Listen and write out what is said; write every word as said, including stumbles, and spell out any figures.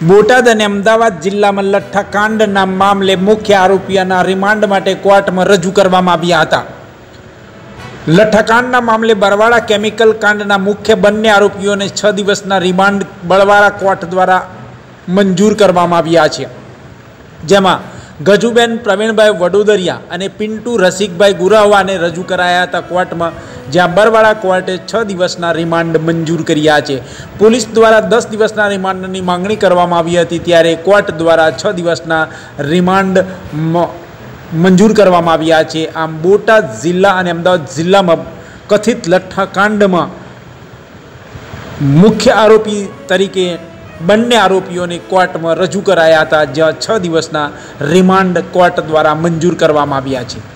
बोटाद और अमदावाद जिला में लठ्ठाकांडना मामले मुख्य आरोपीओना रिमांड माटे कोर्ट में रजू करवामां आव्या हता। लठ्ठाकांडना मामले बरवाड़ा केमिकल कांडना मुख्य बंने आरोपीओने छ दिवसना रिमांड बरवाड़ा कोर्ट द्वारा मंजूर करवामां आव्या छे, जेमां गजूबेन प्रवीणभाई वडोदरिया अने पिंटू रसिकभाई गुरावा ने रजू कराया था कोर्ट में, ज्यां बरवाड़ा कोर्टे छ दिवसना रिमांड मंजूर कर्या छे। पुलिस द्वारा दस दिवसना रिमांडनी मांगणी करवामां आवी हती, त्यारे कोर्ट द्वारा छ दिवसना रिमांड मंजूर करवामां आव्या छे। आम बोटाद जिल्ला अने अमदावाद जिल्ला में कथित लठ्ठाकांड में मुख्य आरोपी तरीके बंने आरोपीओं ने कोर्ट में रजू कराया था, ज्यां छ दिवसना रिमांड कोर्ट द्वारा मंजूर करवामां आव्या छे।